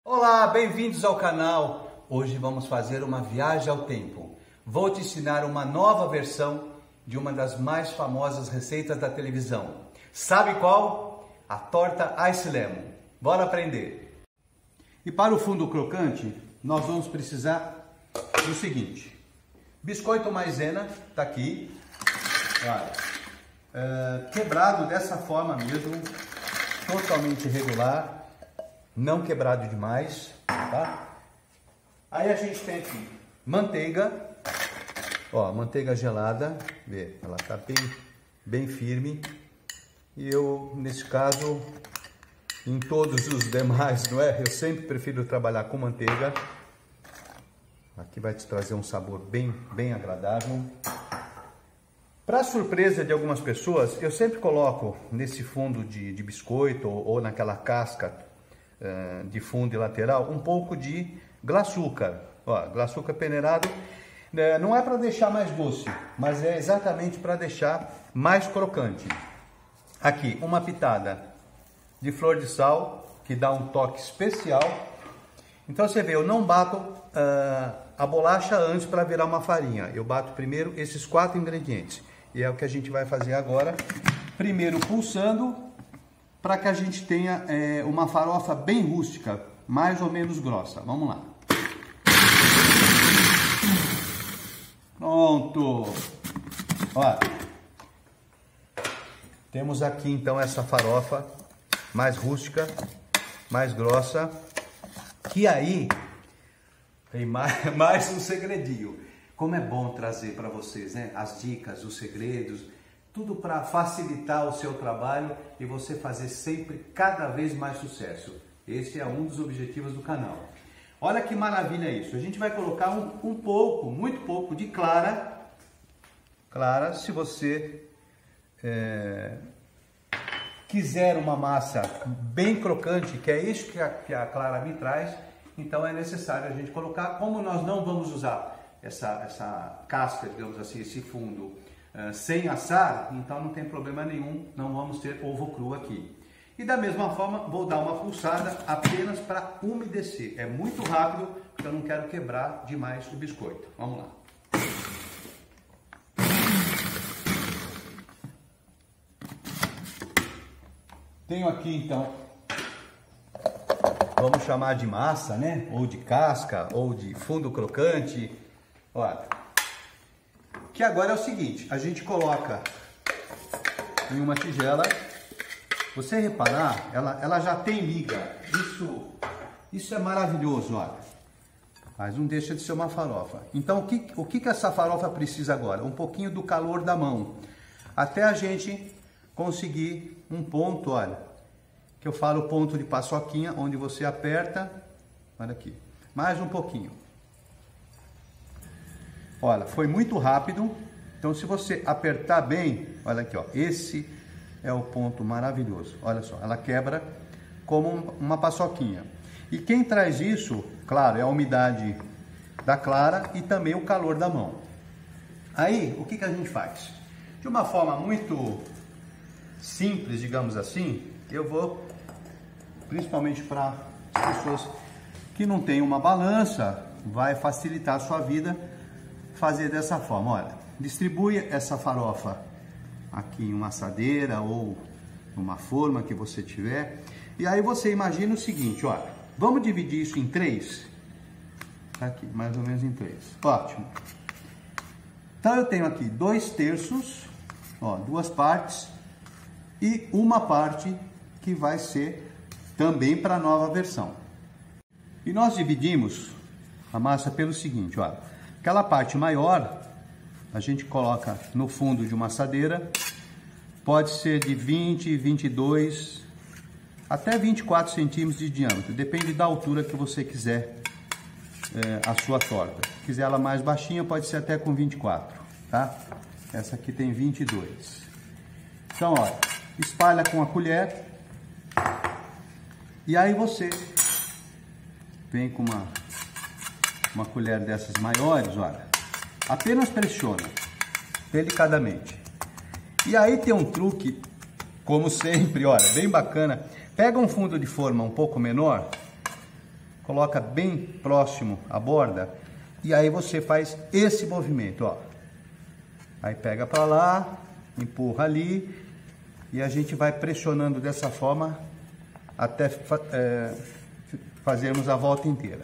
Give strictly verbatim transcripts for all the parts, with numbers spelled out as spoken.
Olá, bem-vindos ao canal. Hoje vamos fazer uma viagem ao tempo. Vou te ensinar uma nova versão de uma das mais famosas receitas da televisão. Sabe qual? A torta Ice Lemon. Bora aprender! E para o fundo crocante, nós vamos precisar do seguinte. Biscoito maisena, tá aqui. Olha, é, quebrado dessa forma mesmo, totalmente regular. Não quebrado demais, tá? Aí a gente tem aqui manteiga, ó, manteiga gelada, vê, ela tá bem, bem firme. E eu, nesse caso, em todos os demais, não é? Eu sempre prefiro trabalhar com manteiga. Aqui vai te trazer um sabor bem, bem agradável. Para surpresa de algumas pessoas, eu sempre coloco nesse fundo de, de biscoito ou, ou naquela casca de fundo e lateral, um pouco de glaçúcar. Ó, glaçúcar peneirado, né, não é para deixar mais doce, mas é exatamente para deixar mais crocante. Aqui, uma pitada de flor de sal, que dá um toque especial. Então você vê, eu não bato uh, a bolacha antes para virar uma farinha. Eu bato primeiro esses quatro ingredientes. E é o que a gente vai fazer agora. Primeiro pulsando, para que a gente tenha é, uma farofa bem rústica, mais ou menos grossa. Vamos lá. Pronto. Olha. Temos aqui então essa farofa mais rústica, mais grossa. Que aí tem mais, mais um segredinho. Como é bom trazer para vocês, né? As dicas, os segredos. Tudo para facilitar o seu trabalho e você fazer sempre cada vez mais sucesso. Esse é um dos objetivos do canal. Olha que maravilha isso. A gente vai colocar um, um pouco, muito pouco de clara. Clara, se você é, quiser uma massa bem crocante, que é isso que a, que a clara me traz, então é necessário a gente colocar. Como nós não vamos usar essa, essa casca, digamos assim, esse fundo, Uh, sem assar, então não tem problema nenhum, não vamos ter ovo cru aqui. E da mesma forma, vou dar uma pulsada apenas para umedecer. É muito rápido, porque eu não quero quebrar demais o biscoito. Vamos lá. Tenho aqui então, vamos chamar de massa, né? Ou de casca, ou de fundo crocante. Olha. Que agora é o seguinte, a gente coloca em uma tigela, você reparar, ela, ela já tem miga, isso, isso é maravilhoso, olha, mas não deixa de ser uma farofa. Então o que, o que que essa farofa precisa agora? Um pouquinho do calor da mão, até a gente conseguir um ponto, olha, que eu falo ponto de paçoquinha, onde você aperta, olha aqui, mais um pouquinho. Olha, foi muito rápido, então se você apertar bem, olha aqui, ó, esse é o ponto maravilhoso. Olha só, ela quebra como uma paçoquinha. E quem traz isso, claro, é a umidade da clara e também o calor da mão. Aí, o que que a gente faz? De uma forma muito simples, digamos assim, eu vou, principalmente para as pessoas que não têm uma balança, vai facilitar a sua vida, fazer dessa forma. Olha, distribui essa farofa aqui em uma assadeira ou numa forma que você tiver. E aí você imagina o seguinte, olha, vamos dividir isso em três? Tá aqui, mais ou menos em três. Ótimo. Então eu tenho aqui dois terços, ó, duas partes e uma parte que vai ser também para a nova versão. E nós dividimos a massa pelo seguinte, olha. Aquela parte maior, a gente coloca no fundo de uma assadeira, pode ser de vinte, vinte e dois, até vinte e quatro centímetros de diâmetro, depende da altura que você quiser é, a sua torta. Se quiser ela mais baixinha, pode ser até com vinte e quatro, tá? Essa aqui tem vinte e dois. Então, olha, espalha com a colher, e aí você vem com uma... uma colher dessas maiores, olha, apenas pressiona delicadamente. E aí tem um truque, como sempre, olha, bem bacana. Pega um fundo de forma um pouco menor, coloca bem próximo à borda e aí você faz esse movimento, ó. Aí pega para lá, empurra ali e a gente vai pressionando dessa forma até é, fazermos a volta inteira.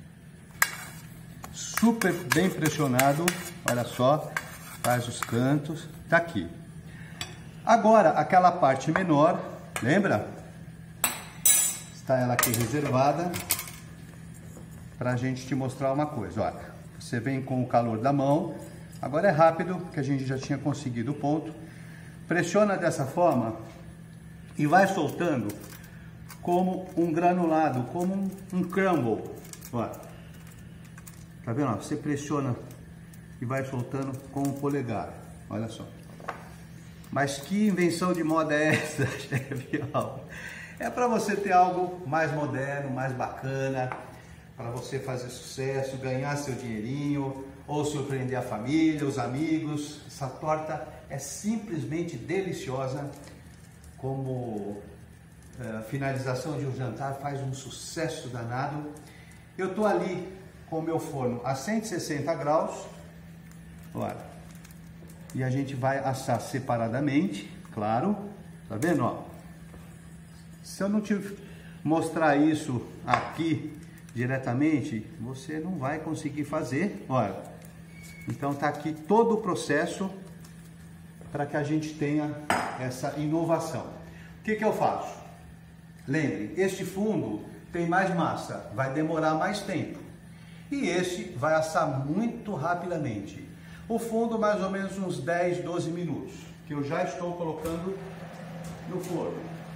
Super bem pressionado, olha só, faz os cantos, tá aqui. Agora, aquela parte menor, lembra? Está ela aqui reservada para a gente te mostrar uma coisa. Olha, você vem com o calor da mão, agora é rápido, porque a gente já tinha conseguido o ponto. Pressiona dessa forma e vai soltando como um granulado, como um, um crumble. Olha, tá vendo? Você pressiona e vai soltando com o polegar. Olha só. Mas que invenção de moda é essa, chefe? É para você ter algo mais moderno, mais bacana, para você fazer sucesso, ganhar seu dinheirinho, ou surpreender a família, os amigos. Essa torta é simplesmente deliciosa, como uh, finalização de um jantar, faz um sucesso danado. Eu estou ali com o meu forno a cento e sessenta graus, olha. E a gente vai assar separadamente, claro, tá vendo, ó? Se eu não te mostrar isso aqui diretamente, você não vai conseguir fazer, olha. Então tá aqui todo o processo para que a gente tenha essa inovação. O que que eu faço? Lembre, este fundo tem mais massa, vai demorar mais tempo. E este vai assar muito rapidamente. O fundo mais ou menos uns dez, doze minutos, que eu já estou colocando no forno.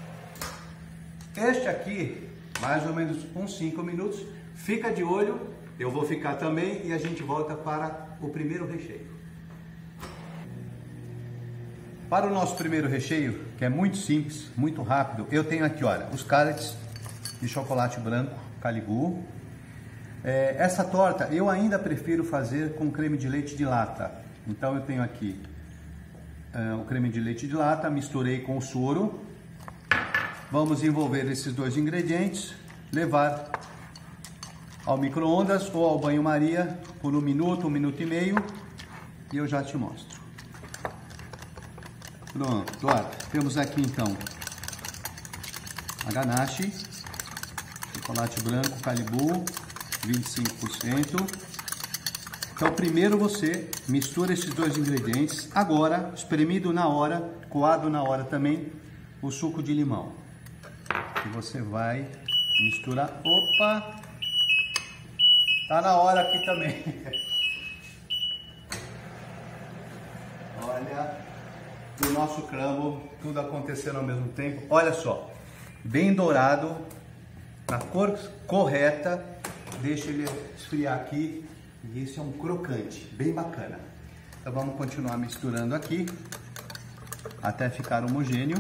Este aqui, mais ou menos uns cinco minutos, fica de olho, eu vou ficar também e a gente volta para o primeiro recheio. Para o nosso primeiro recheio, que é muito simples, muito rápido, eu tenho aqui, olha, os cutlets de chocolate branco, Calibu. É, essa torta eu ainda prefiro fazer com creme de leite de lata. Então eu tenho aqui é, o creme de leite de lata, misturei com o soro. Vamos envolver esses dois ingredientes, levar ao micro-ondas ou ao banho-maria por um minuto, um minuto e meio e eu já te mostro. Pronto, olha, temos aqui então a ganache, chocolate branco Calibu, vinte e cinco por cento. Então primeiro você mistura esses dois ingredientes. Agora, espremido na hora, coado na hora também, o suco de limão. E você vai misturar. Opa! Tá na hora aqui também. Olha, o nosso crumble, tudo acontecendo ao mesmo tempo. Olha só, bem dourado, na cor correta. Deixa ele esfriar aqui e esse é um crocante, bem bacana. Então vamos continuar misturando aqui até ficar homogêneo.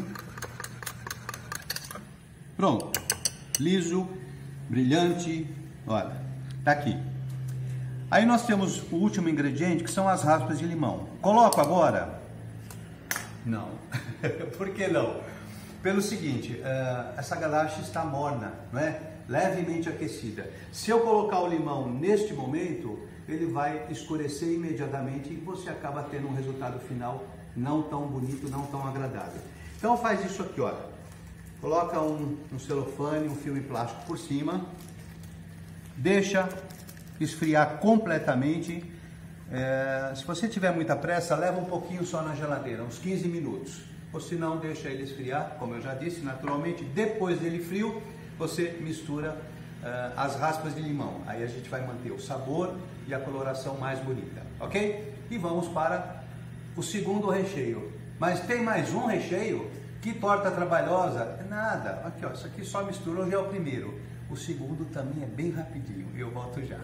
Pronto, liso, brilhante, olha, tá aqui. Aí nós temos o último ingrediente, que são as raspas de limão. Coloco agora? Não. Por que não? Pelo seguinte, essa ganache está morna, não é? Levemente aquecida. Se eu colocar o limão neste momento, ele vai escurecer imediatamente e você acaba tendo um resultado final não tão bonito, não tão agradável. Então faz isso aqui, olha. Coloca um, um celofane, um filme plástico por cima, deixa esfriar completamente. É, se você tiver muita pressa, leva um pouquinho só na geladeira, uns quinze minutos. Ou se não, deixa ele esfriar, como eu já disse, naturalmente. Depois dele frio, você mistura uh, as raspas de limão. Aí a gente vai manter o sabor e a coloração mais bonita, ok? E vamos para o segundo recheio. Mas tem mais um recheio? Que torta trabalhosa? Nada. Aqui, ó, isso aqui só misturou, já é o primeiro. O segundo também é bem rapidinho. Eu volto já.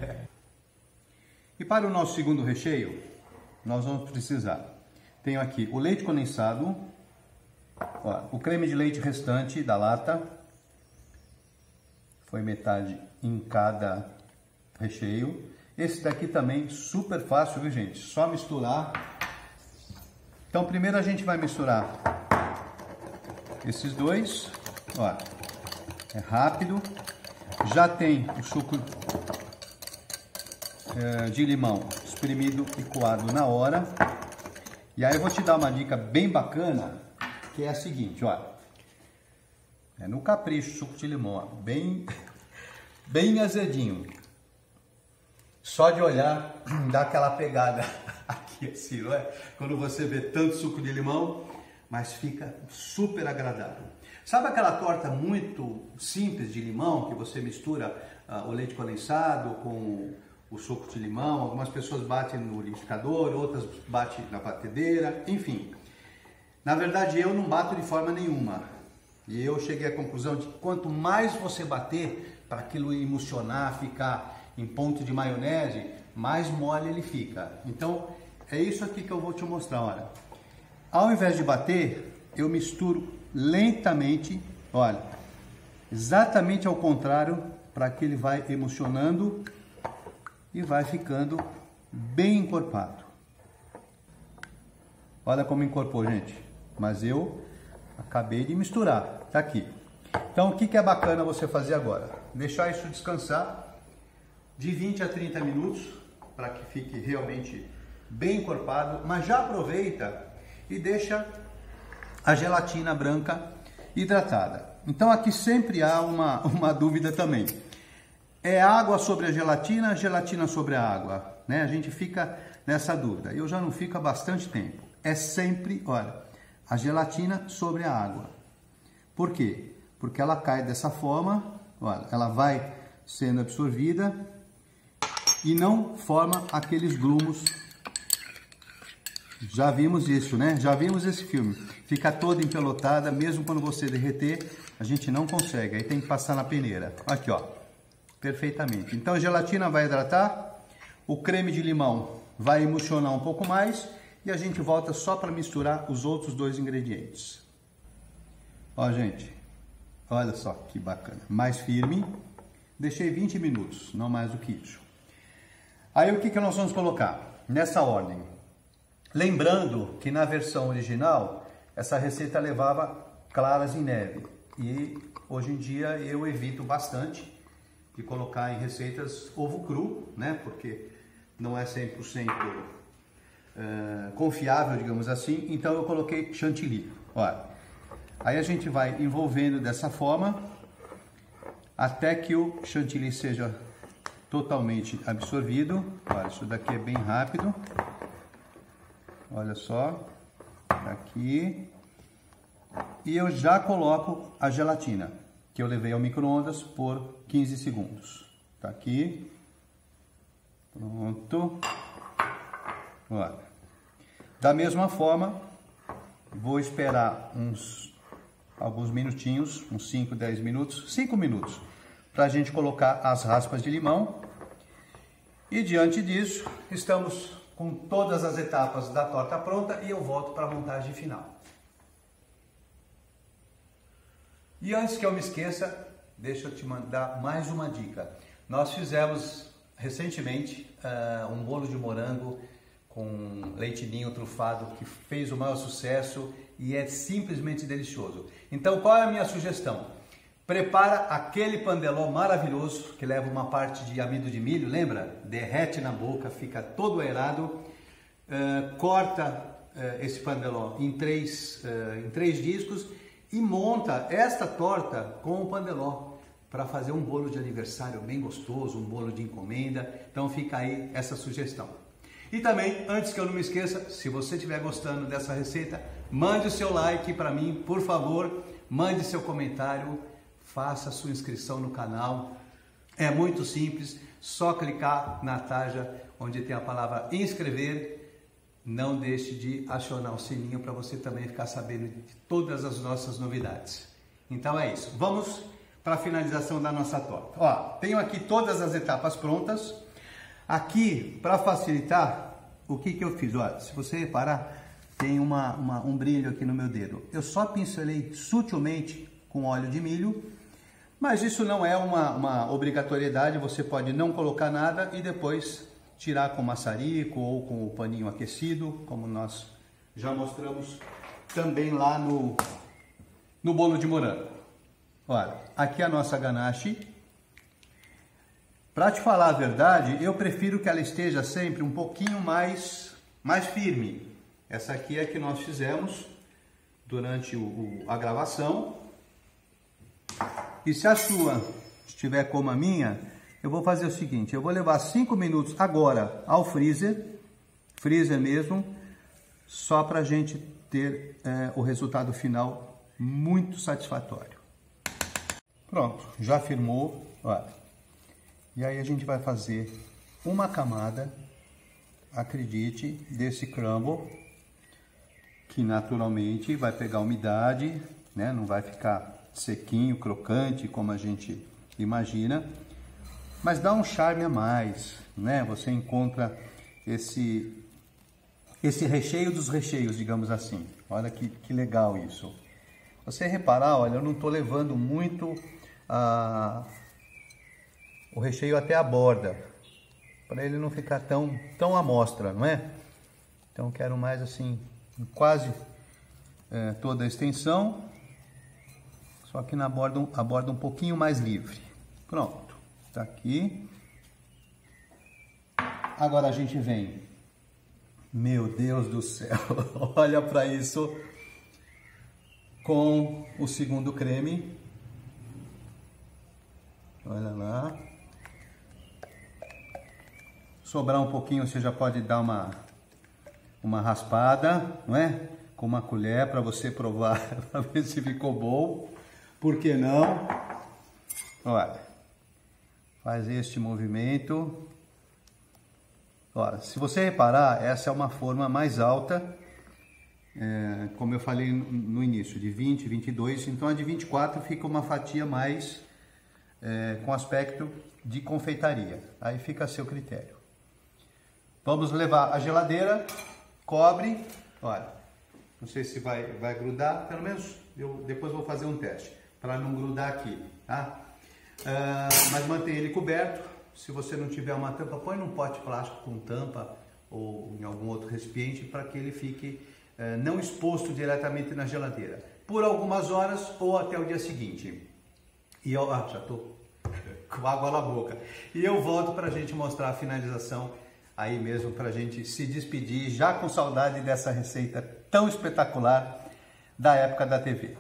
E para o nosso segundo recheio, nós vamos precisar. Tenho aqui o leite condensado, ó, o creme de leite restante da lata. Foi metade em cada recheio. Esse daqui também super fácil, viu, gente? Só misturar. Então primeiro a gente vai misturar esses dois. Ó, é rápido. já tem o suco é, de limão espremido e coado na hora. E aí eu vou te dar uma dica bem bacana, que é a seguinte, ó. É no capricho o suco de limão, ó, bem, bem azedinho. Só de olhar, dá aquela pegada aqui assim, não é? Quando você vê tanto suco de limão, mas fica super agradável. Sabe aquela torta muito simples de limão, que você mistura uh, o leite condensado com o suco de limão? Algumas pessoas batem no liquidificador, outras batem na batedeira, enfim. Na verdade, eu não bato de forma nenhuma. E eu cheguei à conclusão de que quanto mais você bater para aquilo emulsionar, ficar em ponto de maionese, mais mole ele fica. Então, é isso aqui que eu vou te mostrar, olha. Ao invés de bater, eu misturo lentamente, olha, exatamente ao contrário, para que ele vai emulsionando e vai ficando bem encorpado. Olha como encorpou, gente. Mas eu acabei de misturar, tá aqui. Então, o que que é bacana você fazer agora? Deixar isso descansar de vinte a trinta minutos, para que fique realmente bem encorpado, mas já aproveita e deixa a gelatina branca hidratada. Então aqui sempre há uma, uma dúvida também. É água sobre a gelatina, gelatina sobre a água, né? A gente fica nessa dúvida. Eu já não fico há bastante tempo. É sempre, olha, a gelatina sobre a água. Por quê? Porque ela cai dessa forma, olha, ela vai sendo absorvida e não forma aqueles grumos. Já vimos isso, né? Já vimos esse filme. Fica toda empelotada, mesmo quando você derreter, a gente não consegue. Aí tem que passar na peneira. Aqui, ó. Perfeitamente. Então a gelatina vai hidratar, o creme de limão vai emulsionar um pouco mais e a gente volta só para misturar os outros dois ingredientes. Ó, gente. Olha só que bacana. Mais firme. Deixei vinte minutos, não mais do que isso. Aí o que que nós vamos colocar? Nessa ordem. Lembrando que na versão original, essa receita levava claras em neve. E hoje em dia eu evito bastante de colocar em receitas ovo cru, né? Porque não é cem por cento uh, confiável, digamos assim. Então eu coloquei chantilly. Olha. Aí a gente vai envolvendo dessa forma até que o chantilly seja totalmente absorvido. Olha, isso daqui é bem rápido. Olha só, aqui. E eu já coloco a gelatina, que eu levei ao micro-ondas por quinze segundos. Tá aqui. Pronto. Olha. Da mesma forma, vou esperar uns alguns minutinhos, uns cinco, dez minutos, cinco minutos, para a gente colocar as raspas de limão. E diante disso, estamos com todas as etapas da torta pronta e eu volto para a montagem final. E antes que eu me esqueça, deixa eu te mandar mais uma dica. Nós fizemos recentemente uh, um bolo de morango com leite ninho trufado que fez o maior sucesso e é simplesmente delicioso. Então qual é a minha sugestão? Prepara aquele pandeló maravilhoso que leva uma parte de amido de milho, lembra? Derrete na boca, fica todo aerado. Uh, corta uh, esse pandeló em três, uh, em três discos e monta esta torta com o pandeló para fazer um bolo de aniversário bem gostoso, um bolo de encomenda. Então fica aí essa sugestão. E também, antes que eu não me esqueça, se você estiver gostando dessa receita, mande o seu like para mim, por favor, mande seu comentário. Faça sua inscrição no canal, é muito simples, só clicar na tarja onde tem a palavra inscrever. Não deixe de acionar o sininho para você também ficar sabendo de todas as nossas novidades. Então é isso, vamos para a finalização da nossa torta. Ó, tenho aqui todas as etapas prontas. Aqui, para facilitar, o que que eu fiz? Olha, se você reparar, tem uma, uma, um brilho aqui no meu dedo. Eu só pincelei sutilmente com óleo de milho. Mas isso não é uma, uma obrigatoriedade, você pode não colocar nada e depois tirar com maçarico ou com o paninho aquecido, como nós já mostramos também lá no, no bolo de morango. Olha, aqui a nossa ganache, Para te falar a verdade, eu prefiro que ela esteja sempre um pouquinho mais, mais firme. Essa aqui é que nós fizemos durante o, o, a gravação. E se a sua estiver como a minha, eu vou fazer o seguinte, eu vou levar cinco minutos agora ao freezer, freezer mesmo, só para a gente ter é, o resultado final muito satisfatório. Pronto, já firmou, olha. E aí a gente vai fazer uma camada, acredite, desse crumble, que naturalmente vai pegar umidade, né? Não vai ficar sequinho, crocante, como a gente imagina, mas dá um charme a mais, né? Você encontra esse, esse recheio dos recheios, digamos assim. Olha que, que legal isso. Você reparar, olha, eu não estou levando muito a... o recheio até a borda, para ele não ficar tão, tão à mostra, não é? Então quero mais assim, quase é, toda a extensão, só que na borda, a borda um pouquinho mais livre. Pronto, tá aqui. Agora a gente vem, meu Deus do céu, olha para isso, com o segundo creme, olha lá. Sobrar um pouquinho, você já pode dar uma, uma raspada, não é? Com uma colher para você provar, para ver se ficou bom. Por que não? Olha, faz este movimento. Olha, se você reparar, essa é uma forma mais alta, é, como eu falei no, no início, de vinte, vinte e dois. Então a de vinte e quatro fica uma fatia mais é, com aspecto de confeitaria. Aí fica a seu critério. Vamos levar a geladeira, cobre, olha, não sei se vai, vai grudar, pelo menos eu depois vou fazer um teste, para não grudar aqui, tá? Uh, mas mantém ele coberto, se você não tiver uma tampa, põe num pote plástico com tampa ou em algum outro recipiente para que ele fique uh, não exposto diretamente na geladeira, por algumas horas ou até o dia seguinte. E eu, ah, já estou com água na boca. E eu volto para a gente mostrar a finalização aí mesmo, para a gente se despedir, já com saudade dessa receita tão espetacular da época da T V.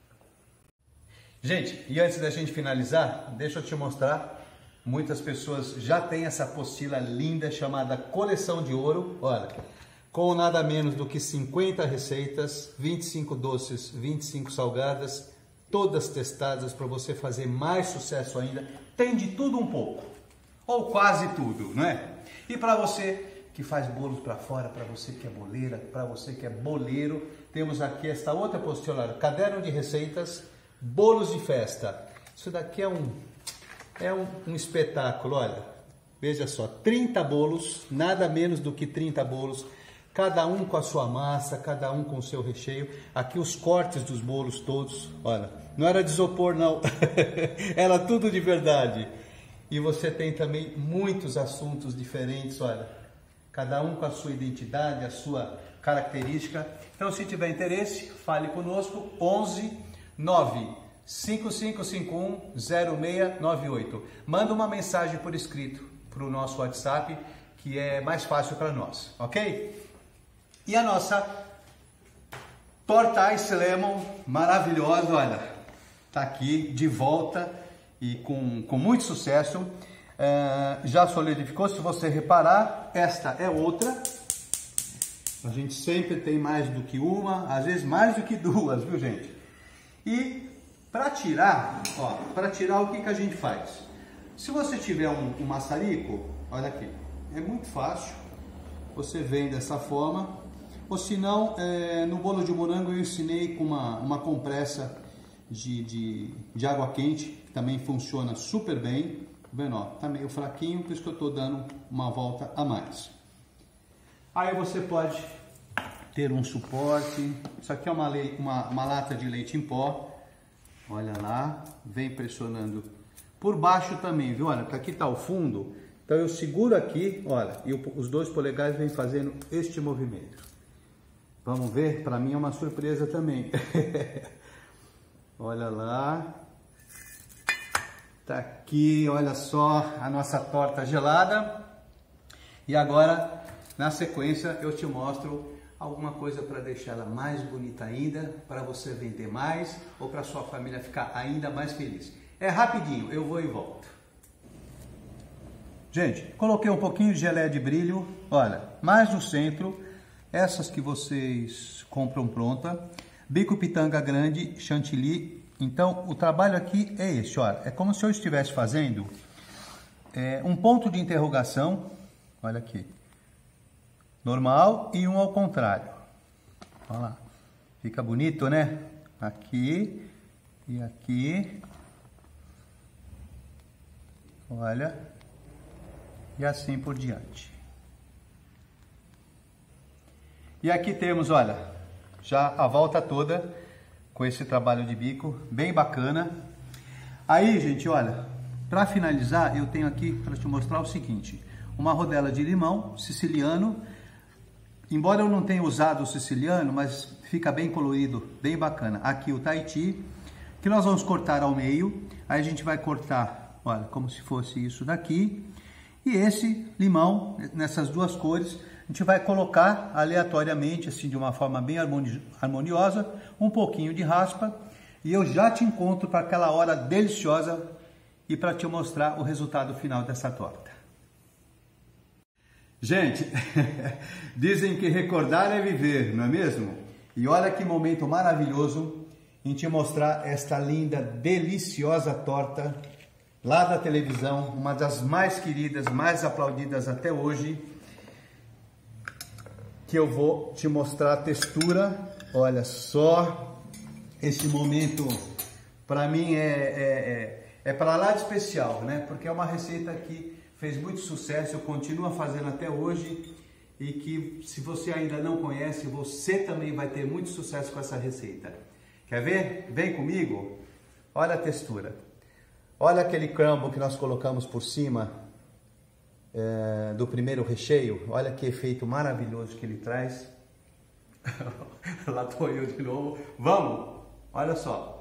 Gente, e antes da gente finalizar, deixa eu te mostrar, muitas pessoas já têm essa apostila linda chamada Coleção de Ouro, olha, com nada menos do que cinquenta receitas, vinte e cinco doces, vinte e cinco salgadas, todas testadas para você fazer mais sucesso ainda, tem de tudo um pouco, ou quase tudo, não é? E para você que faz bolos para fora, para você que é boleira, para você que é boleiro, temos aqui esta outra apostila, caderno de receitas, bolos de festa. Isso daqui é um, é um, um espetáculo, olha, veja só, trinta bolos, nada menos do que trinta bolos, cada um com a sua massa, cada um com o seu recheio. Aqui os cortes dos bolos todos, olha, não era de isopor não, era tudo de verdade. E você tem também muitos assuntos diferentes, olha, cada um com a sua identidade, a sua característica. Então, se tiver interesse, fale conosco, onze nove cinco cinco cinco um zero seis nove oito. Manda uma mensagem por escrito para o nosso WhatsApp, que é mais fácil para nós, ok? E a nossa torta Ice Lemon, maravilhosa, olha, tá aqui de volta. E com, com muito sucesso, é, já solidificou. Se você reparar, esta é outra. A gente sempre tem mais do que uma, às vezes mais do que duas, viu gente? E para tirar, ó, para tirar o que, que a gente faz? Se você tiver um, um maçarico, olha aqui, é muito fácil. Você vem dessa forma, ou se não, é, no bolo de morango eu ensinei com uma, uma compressa de, de, de água quente, que também funciona super bem. Tá vendo, ó, tá meio fraquinho, por isso que eu tô dando uma volta a mais. Aí você pode ter um suporte. Isso aqui é uma, uma, uma lata de leite em pó. Olha lá, vem pressionando por baixo também, viu? Olha, aqui tá o fundo. Então eu seguro aqui, olha, e o, os dois polegares vêm fazendo este movimento. Vamos ver? Para mim é uma surpresa também. Olha lá. Tá aqui, olha só a nossa torta gelada. E agora, na sequência, eu te mostro alguma coisa para deixar ela mais bonita ainda, para você vender mais ou para sua família ficar ainda mais feliz. É rapidinho, eu vou e volto. Gente, coloquei um pouquinho de geleia de brilho, olha, mais no centro, essas que vocês compram pronta, bico pitanga grande, chantilly. Então, o trabalho aqui é esse, olha, é como se eu estivesse fazendo é, um ponto de interrogação, olha aqui. Normal e um ao contrário. Olha lá. Fica bonito, né? Aqui e aqui. Olha. E assim por diante. E aqui temos, olha, já a volta toda com esse trabalho de bico, bem bacana. Aí, gente, olha, para finalizar, eu tenho aqui para te mostrar o seguinte. Uma rodela de limão siciliano. Embora eu não tenha usado o siciliano, mas fica bem colorido, bem bacana. Aqui o Tahiti, que nós vamos cortar ao meio. Aí a gente vai cortar, olha, como se fosse isso daqui. E esse limão, nessas duas cores, a gente vai colocar aleatoriamente, assim, de uma forma bem harmoniosa, um pouquinho de raspa. E eu já te encontro para aquela hora deliciosa e para te mostrar o resultado final dessa torta. Gente, dizem que recordar é viver, não é mesmo? E olha que momento maravilhoso em te mostrar esta linda, deliciosa torta lá da televisão, uma das mais queridas, mais aplaudidas até hoje, que eu vou te mostrar a textura. Olha só, esse momento para mim é, é, é, é para lá de especial, né? Porque é uma receita que fez muito sucesso, eu continuo fazendo até hoje e que, se você ainda não conhece, você também vai ter muito sucesso com essa receita. Quer ver? Vem comigo. Olha a textura. Olha aquele crumble que nós colocamos por cima é, do primeiro recheio. Olha que efeito maravilhoso que ele traz. Lá estou eu de novo. Vamos! Olha só.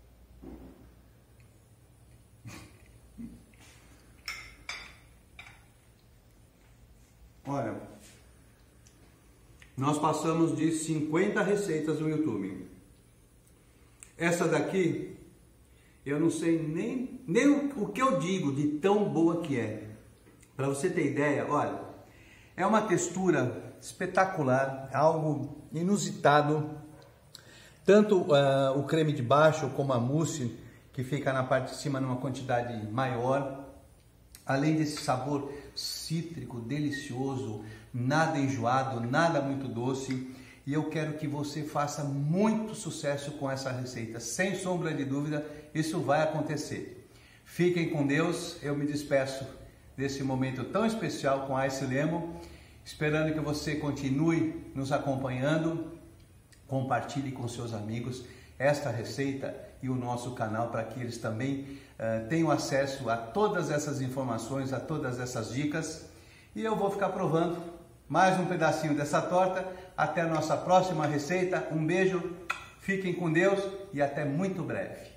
Olha, nós passamos de cinquenta receitas no YouTube. Essa daqui, eu não sei nem, nem o, o que eu digo de tão boa que é. Para você ter ideia, olha, é uma textura espetacular, algo inusitado. Tanto uh, o creme de baixo como a mousse, que fica na parte de cima numa quantidade maior. Além desse sabor cítrico, delicioso, nada enjoado, nada muito doce. E eu quero que você faça muito sucesso com essa receita. Sem sombra de dúvida, isso vai acontecer. Fiquem com Deus. Eu me despeço desse momento tão especial com Ice Lemon. Esperando que você continue nos acompanhando. Compartilhe com seus amigos esta receita e o nosso canal para que eles também uh, tenham acesso a todas essas informações, a todas essas dicas. E eu vou ficar provando mais um pedacinho dessa torta. Até a nossa próxima receita. Um beijo, fiquem com Deus e até muito breve.